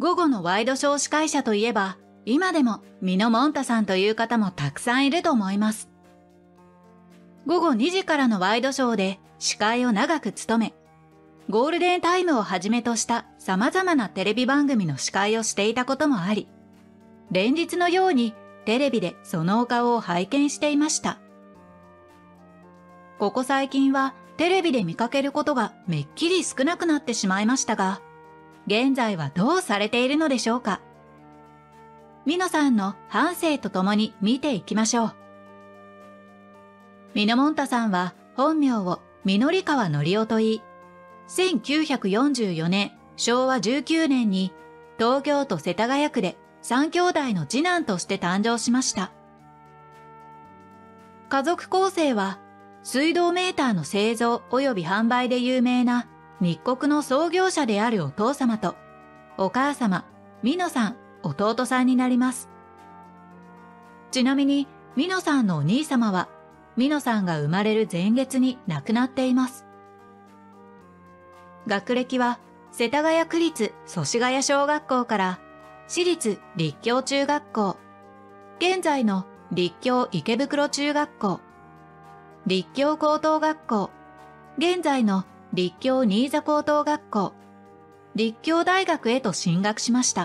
午後のワイドショー司会者といえば、今でもミノモンタさんという方もたくさんいると思います。午後2時からのワイドショーで司会を長く務め、ゴールデンタイムをはじめとした様々なテレビ番組の司会をしていたこともあり、連日のようにテレビでそのお顔を拝見していました。ここ最近はテレビで見かけることがめっきり少なくなってしまいましたが、現在はどうされているのでしょうか。ミノさんの半生とともに見ていきましょう。ミノモンタさんは本名を緑川則夫といい、1944年昭和19年に東京都世田谷区で3兄弟の次男として誕生しました。家族構成は水道メーターの製造及び販売で有名な日国の創業者であるお父様とお母様、ミノさん、弟さんになります。ちなみにミノさんのお兄様はミノさんが生まれる前月に亡くなっています。学歴は世田谷区立祖師ヶ谷小学校から私立立教中学校、現在の立教池袋中学校、立教高等学校、現在の立教新座高等学校、立教大学へと進学しました。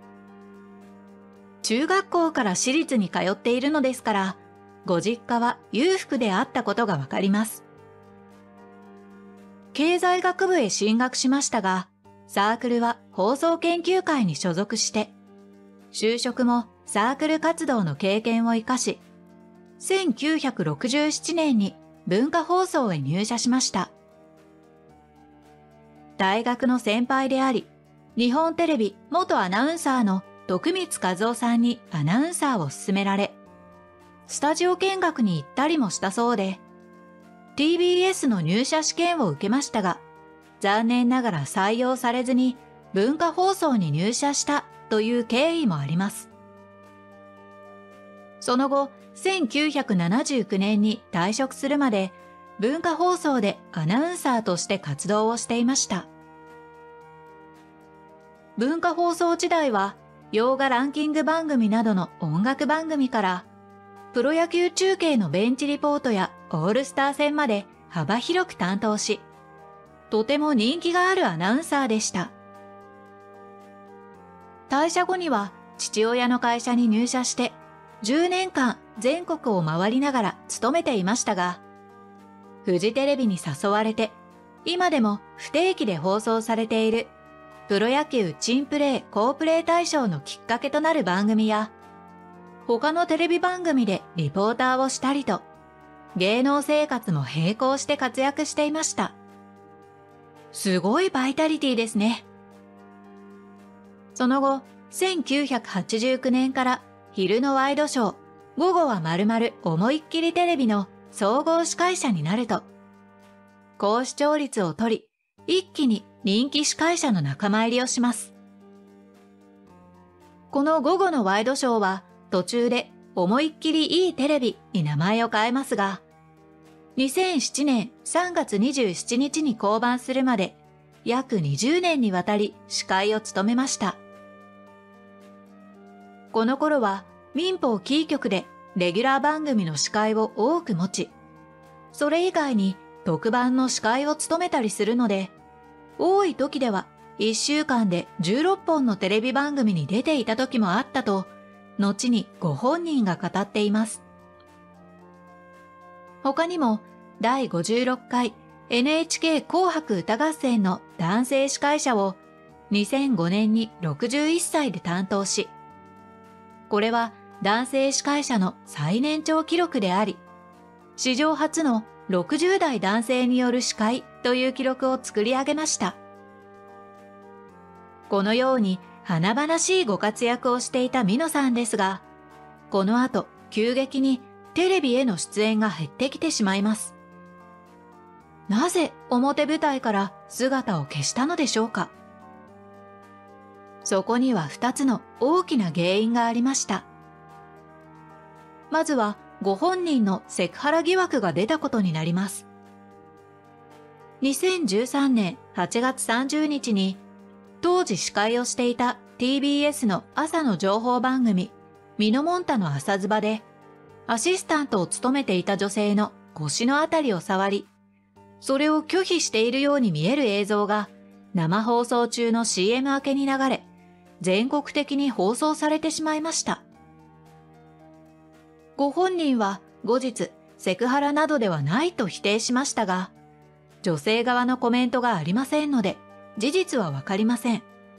中学校から私立に通っているのですから、ご実家は裕福であったことがわかります。経済学部へ進学しましたが、サークルは放送研究会に所属して、就職もサークル活動の経験を生かし、1967年に文化放送へ入社しました。大学の先輩であり、日本テレビ元アナウンサーの徳光和夫さんにアナウンサーを勧められ、スタジオ見学に行ったりもしたそうで、TBS の入社試験を受けましたが、残念ながら採用されずに文化放送に入社したという経緯もあります。その後、1979年に退職するまで文化放送でアナウンサーとして活動をしていました。文化放送時代は洋画ランキング番組などの音楽番組から、プロ野球中継のベンチリポートやオールスター戦まで幅広く担当し、とても人気があるアナウンサーでした。退社後には父親の会社に入社して10年間全国を回りながら勤めていましたが、フジテレビに誘われて今でも不定期で放送されているプロ野球珍プレー好プレー大賞のきっかけとなる番組や、他のテレビ番組でリポーターをしたりと、芸能生活も並行して活躍していました。すごいバイタリティですね。その後、1989年から昼のワイドショー、午後はまるまる思いっきりテレビの総合司会者になると、高視聴率を取り、一気に人気司会者の仲間入りをします。この午後のワイドショーは途中で思いっきりいいテレビに名前を変えますが、2007年3月27日に降板するまで約20年にわたり司会を務めました。この頃は民放キー局でレギュラー番組の司会を多く持ち、それ以外に特番の司会を務めたりするので、多い時では1週間で16本のテレビ番組に出ていた時もあったと、後にご本人が語っています。他にも第56回 NHK 紅白歌合戦の男性司会者を2005年に61歳で担当し、これは男性司会者の最年長記録であり、史上初の60代男性による司会という記録を作り上げました。このように華々しいご活躍をしていたミノさんですが、この後急激にテレビへの出演が減ってきてしまいます。なぜ表舞台から姿を消したのでしょうか。そこには2つの大きな原因がありました。まずはご本人のセクハラ疑惑が出たことになります。2013年8月30日に当時司会をしていた TBS の朝の情報番組、ミノモンタの朝ズバで、アシスタントを務めていた女性の腰のあたりを触り、それを拒否しているように見える映像が生放送中の CM 明けに流れ、全国的に放送されてしまいました。ご本人は後日セクハラなどではないと否定しましたが、女性側のコメントがありませんので、事実はわかりません。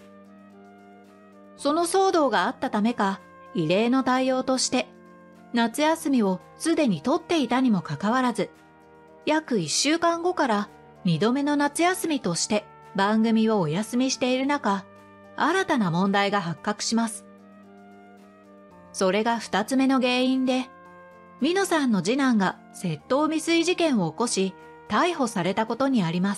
その騒動があったためか、異例の対応として、夏休みをすでに取っていたにもかかわらず、約1週間後から2度目の夏休みとして番組をお休みしている中、新たな問題が発覚します。それが2つ目の原因で、ミノさんの次男が窃盗未遂事件を起こし、逮捕されたことにあります。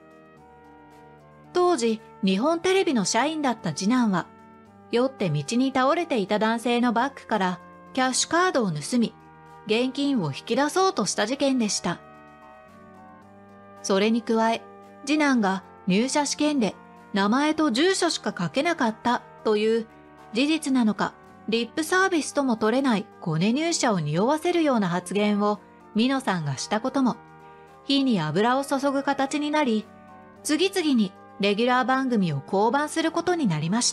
当時、日本テレビの社員だった次男は、酔って道に倒れていた男性のバッグからキャッシュカードを盗み、現金を引き出そうとした事件でした。それに加え、次男が入社試験で名前と住所しか書けなかったという事実なのか、リップサービスとも取れないコネ入社を匂わせるような発言をミノさんがしたことも、火に油を注ぐ形になり、次々にレギュラー番組を降板することになりました。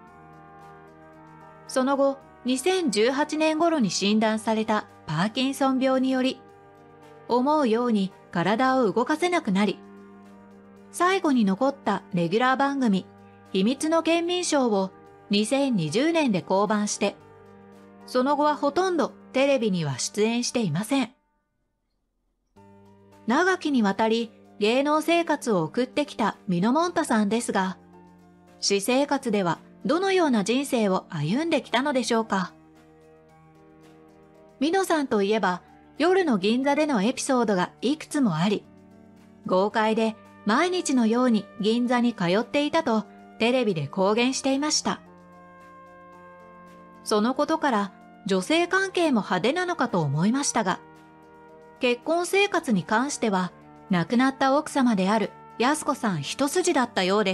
その後、2018年頃に診断されたパーキンソン病により、思うように体を動かせなくなり、最後に残ったレギュラー番組、秘密の県民賞を2020年で降板して、その後はほとんどテレビには出演していません。長きにわたり芸能生活を送ってきたミノモンタさんですが、私生活ではどのような人生を歩んできたのでしょうか。ミノさんといえば、夜の銀座でのエピソードがいくつもあり、豪快で毎日のように銀座に通っていたとテレビで公言していました。そのことから女性関係も派手なのかと思いましたが、結婚生活に関しては亡くなった奥様である安子さん一筋だったようです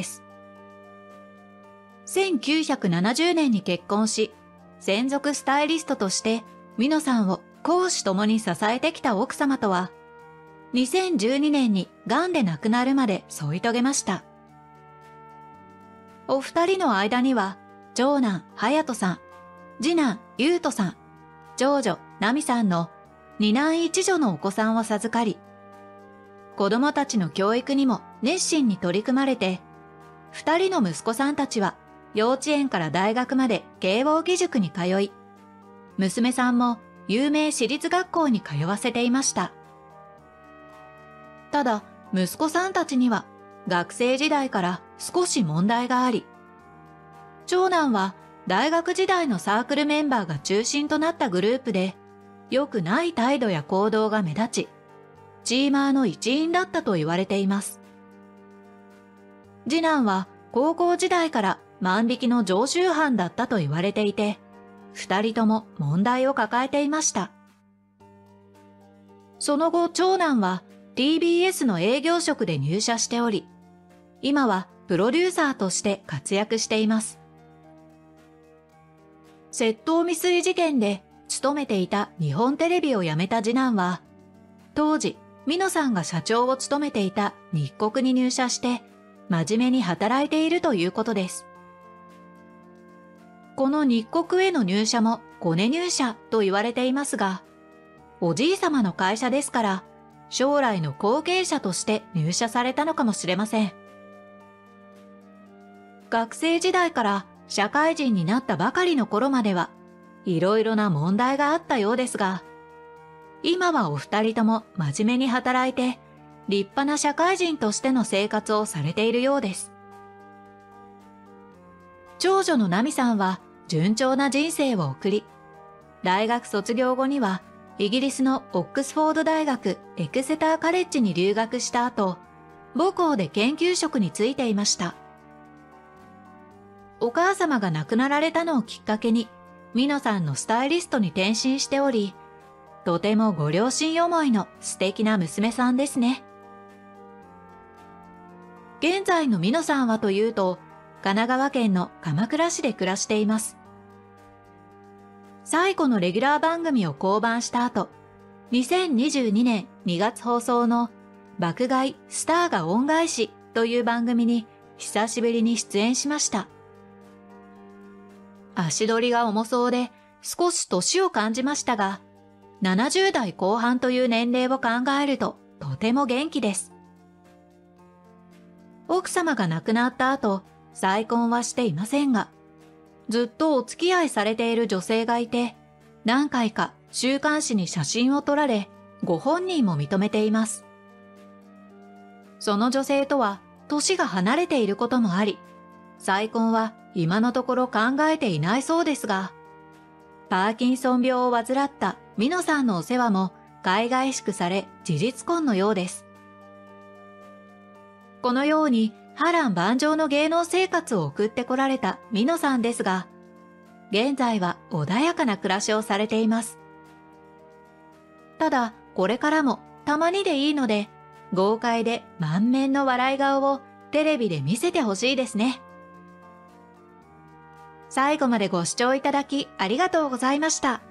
。1970年に結婚し、専属スタイリストとしてミノさんを公私ともに支えてきた奥様とは、2012年に癌で亡くなるまで添い遂げました。お二人の間には、長男隼人さん、次男優斗さん、長女奈美さんの二男一女のお子さんを授かり、子供たちの教育にも熱心に取り組まれて、二人の息子さんたちは幼稚園から大学まで慶應義塾に通い、娘さんも有名私立学校に通わせていました。ただ、息子さんたちには学生時代から少し問題があり、長男は大学時代のサークルメンバーが中心となったグループで、良くない態度や行動が目立ち、チーマーの一員だったと言われています。次男は高校時代から万引きの常習犯だったと言われていて、二人とも問題を抱えていました。その後、長男は TBS の営業職で入社しており、今はプロデューサーとして活躍しています。窃盗未遂事件で勤めていた日本テレビを辞めた次男は、当時、ミノさんが社長を務めていた日国に入社して、真面目に働いているということです。この日国への入社もコネ入社と言われていますが、おじいさまの会社ですから、将来の後継者として入社されたのかもしれません。学生時代から社会人になったばかりの頃までは、いろいろな問題があったようですが、今はお二人とも真面目に働いて、立派な社会人としての生活をされているようです。長女の奈美さんは順調な人生を送り、大学卒業後にはイギリスのオックスフォード大学エクセターカレッジに留学した後、母校で研究職に就いていました。お母様が亡くなられたのをきっかけに、ミノさんのスタイリストに転身しており、とてもご両親思いの素敵な娘さんですね。現在のミノさんはというと、 神奈川県の鎌倉市で暮らしています。最後のレギュラー番組を降板した後、2022年2月放送の爆買いスターが恩返しという番組に久しぶりに出演しました。足取りが重そうで少し年を感じましたが、70代後半という年齢を考えるととても元気です。奥様が亡くなった後、再婚はしていませんが、ずっとお付き合いされている女性がいて、何回か週刊誌に写真を撮られ、ご本人も認めています。その女性とは年が離れていることもあり、再婚は今のところ考えていないそうですが、パーキンソン病を患ったミノさんのお世話も海外しくされ事実婚のようです。このように波乱万丈の芸能生活を送ってこられたミノさんですが、現在は穏やかな暮らしをされています。ただ、これからもたまにでいいので、豪快で満面の笑い顔をテレビで見せてほしいですね。最後までご視聴いただきありがとうございました。